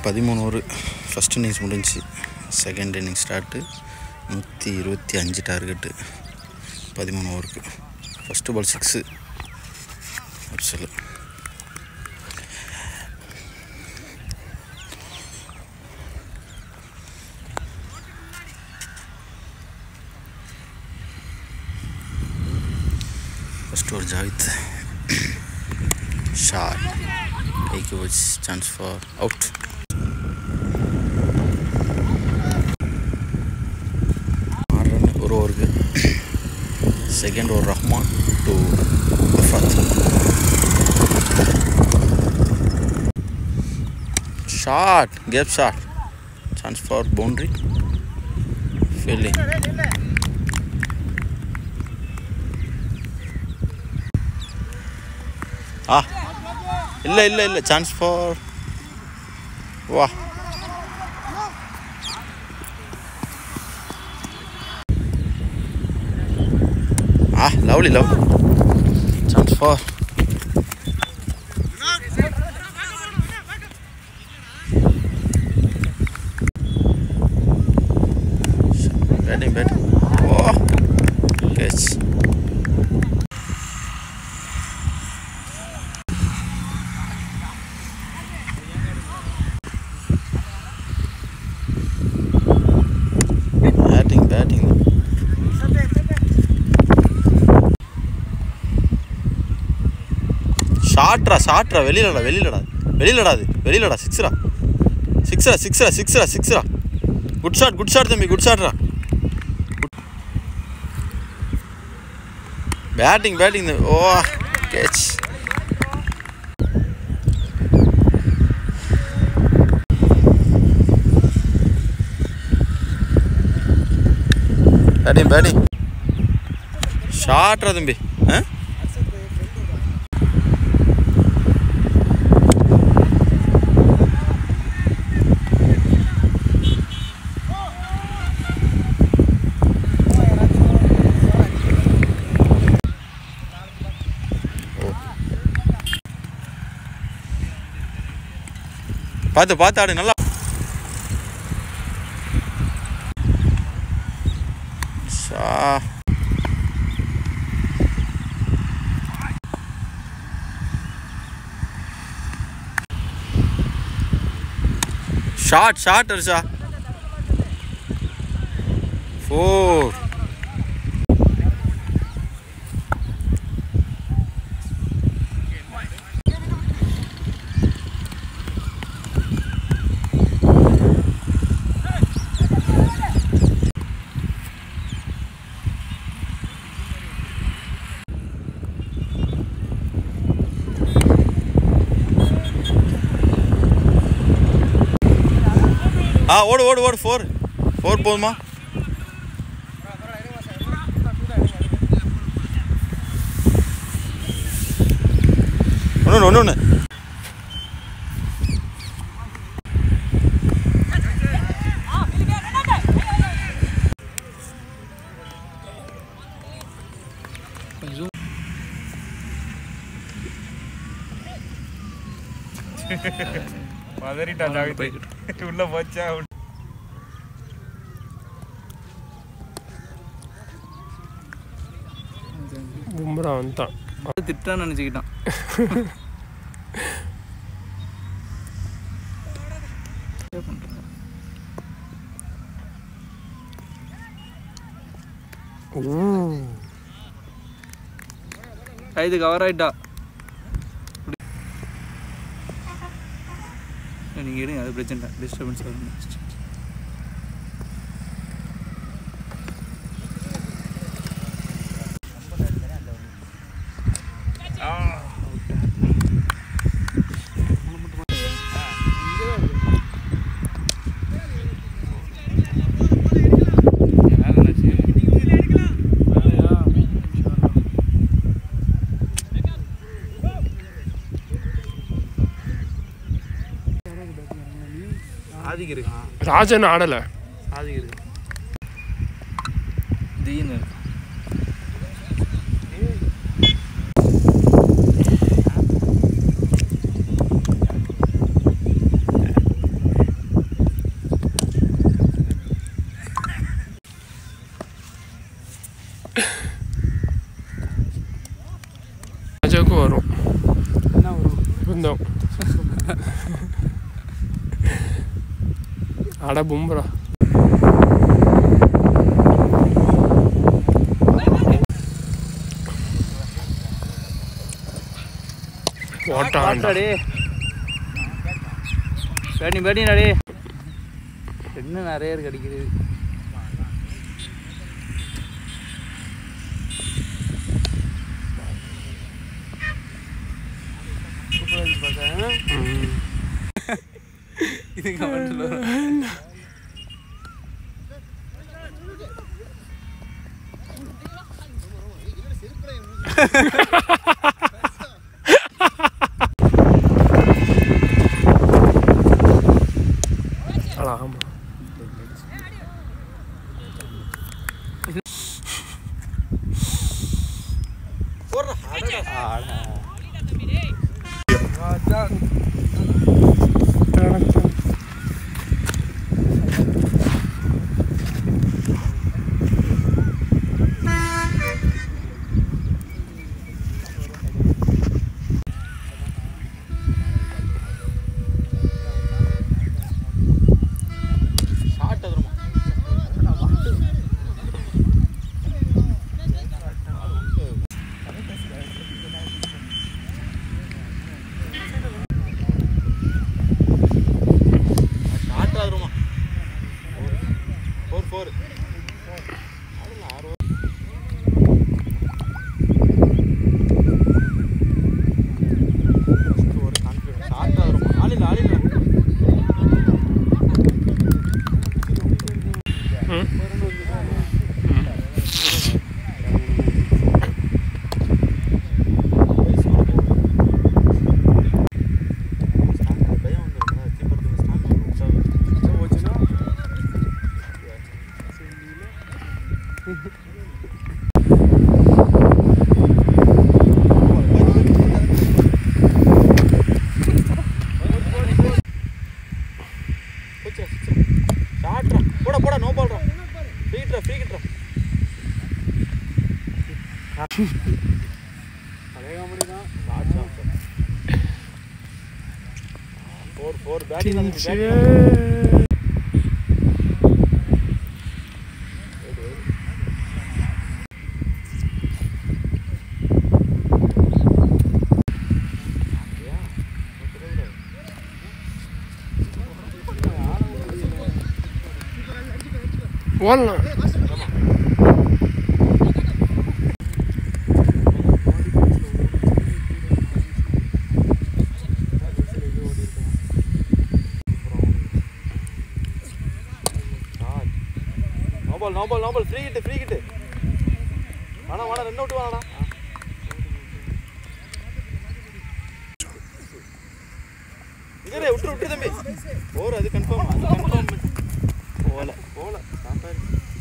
13 over first innings முடிஞ்சு. Second innings start. 125 target 13 ஓவருக்கு. First ball 6 Afsal. First over Javid shot. Take a chance for out. ஒரு ஓவருக்கு. Second over Rahman to Afad. Shot, gap shot, chance for boundary. Fielding. இல்லை chance for வா. Lovely chance for batting. Oh catch. Batting ஷாட்ரா வெளியிலடா. சிக்ஸரா. Good shot தம்பி, good ஷாட்ரா. Batting. Oh catch. Batting ஷாட்ரா தம்பி. பார்த்து ஆடு நல்லா. ஷாட் அர்ஷா. 4. ஓடு 4 போதுமா? ஒன்று உள்ள போச்சா. பும்ரா வந்துட்டான். திட்டான்னு நினச்சிக்கிட்டான். இது கவர் ஆயிட்டா. நீங்கள் எடுங்க, அது பிரச்சனை டிஸ்டர்பன்ஸ் ஆகும். ஆதிக்கு இருக்கா? ராஜன் ஆடலை. ஆதிக்கு இருக்கு. தீனு வந்தோம். அட பும்ரா போட்டாடே பேட்டினாடே என்ன நிறைய இருக்கு அடிக்கிறது. இது கமெண்ட்ல ஆமா ஓடலாம். நோபால் ஃப்ரீ கிட்டு வாடா 2 அவுட் வாடா. இங்கரே விட்டு தம்பி ஓர் அது கன்ஃபார்ம் போல சாப்பாடு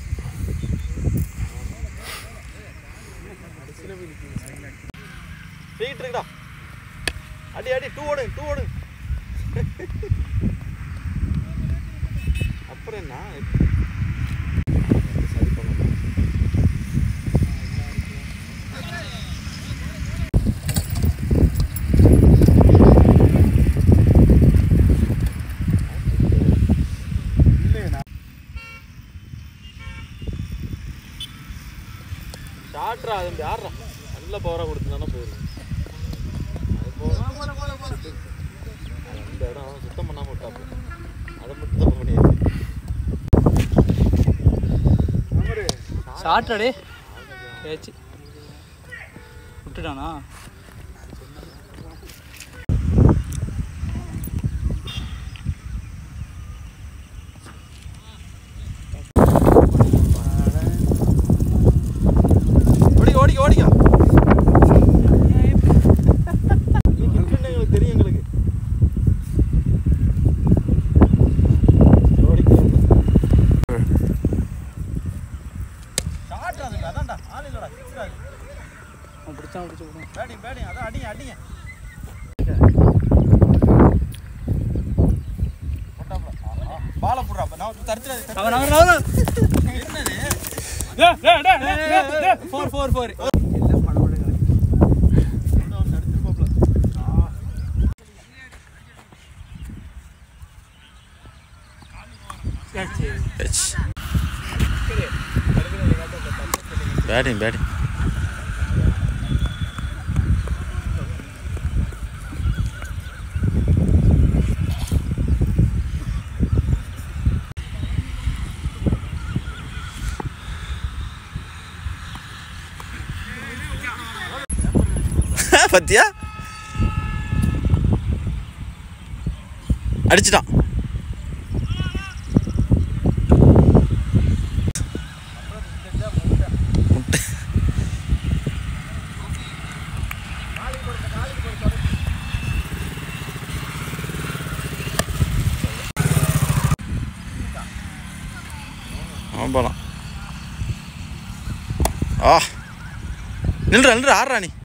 ஃப்ரீ கிட் இருக்குடா. அடி 2 ஓடு அப்புறம் என்ன சரி பண்ணலாம். ஷாட்ரா அது யாரா நல்ல பவராக கொடுத்துருந்தானா போயிடும். அது போக அந்த இடம் சுத்தம் பண்ணாமல் விட்டாப்பு அதை மட்டும் தப்பு பண்ணியாச்சு. ஷார்ட்டடே ஏச்சு விட்டுட்டானா? ஓடிக்கா எங்களுக்கு தெரியும். எங்களுக்கு அதான்டா ஆள் இல்லடா பிடிச்சான் பேடிங் அதான் அடிங்க பால போடுறா நான் தடுத்துறாது. என்னது 4 4 4 பேட்டிங் பேட்டிங் பத்தியா அடிச்சிட்டான். அவன் போலாம். நில்ற நில்ற ஆடுறா நீ.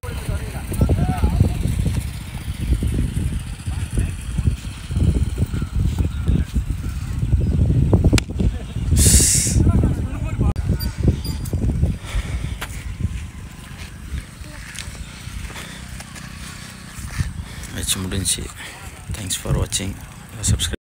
மேட்ச் முடிஞ்சு. தேங்க்ஸ் ஃபார் வாட்சிங். சப்ஸ்கிரைப்